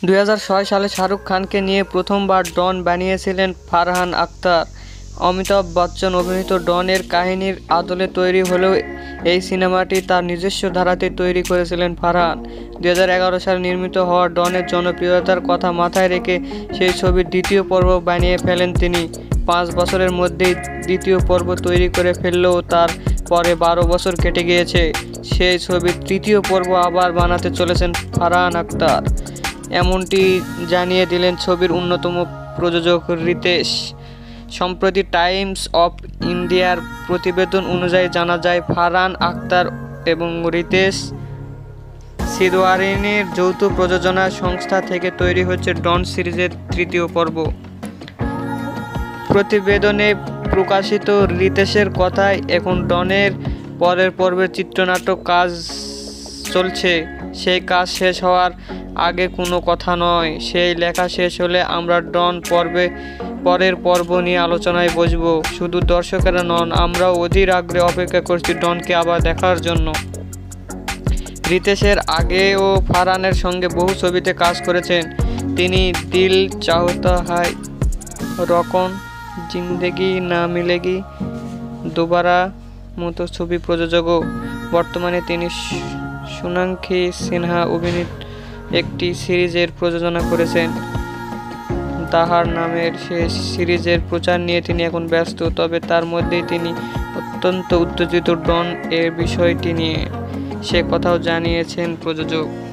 2006 সালে শাহরুখ খানকে নিয়ে প্রথমবার ডন বানিয়েছিলেন ফারহান আখতার। অমিতাভ বচ্চন অভিনীত ডনের কাহিনীর আদলে তৈরি হলেও এই সিনেমাটি তার নিজস্ব ধারাতে তৈরি করেছিলেন ফারহান। 2011 সালে নির্মিত হওয়া ডনের জনপ্রিয়তার কথা মাথায় রেখে সেই ছবির দ্বিতীয় পর্ব বানিয়ে ফেলেন তিনি। 5 বছরের মধ্যেই দ্বিতীয় পর্ব তৈরি করে ফেললেও তার পরে 12 বছর কেটে গিয়েছে। সেই ছবির তৃতীয় পর্ব আবার বানাতে চলেছেন ফারহান আখতার, এমনটি জানিয়ে দিলেন ছবির অন্যতম প্রযোজক রিতেশ। সম্প্রতি টাইমস অফ ইন্ডিয়ার প্রতিবেদন অনুযায়ী জানা যায়, ফারহান আখতার এবং রিতেশ সিদওয়ারিনের যৌথ প্রযোজনা সংস্থা থেকে তৈরি হচ্ছে ডন সিরিজের তৃতীয় পর্ব। প্রতিবেদনে প্রকাশিত রিতেশের কথায়, এখন ডনের পরের পর্বের চিত্রনাট্য কাজ চলছে। সেই কাজ শেষ হওয়ার আগে কোনো কথা নয়। সেই লেখা শেষ হলে আমরা ডন পরের পর্ব নিয়ে আলোচনায় বসব। শুধু দর্শকেরা নন, আমরাও অধীর আগ্রহে অপেক্ষা করছি ডনকে আবার দেখার জন্য। রিতেশের আগেও ফারহানের সঙ্গে বহু ছবিতে কাজ করেছেন তিনি। দিল চাহতা হ্যায়, রকন, জিন্দেগি না মিলেগি দোবারা মতো ছবি প্রযোজকও। বর্তমানে তিনি সোনাক্ষী সিনহা অভিনীত একটি সিরিজের প্রযোজনা করেছেন। তাহার নামের সেই সিরিজের প্রচার নিয়ে তিনি এখন ব্যস্ত। তবে তার মধ্যেই তিনি অত্যন্ত উত্তেজিত ডন এর বিষয়টি নিয়ে, সে কথাও জানিয়েছেন প্রযোজক।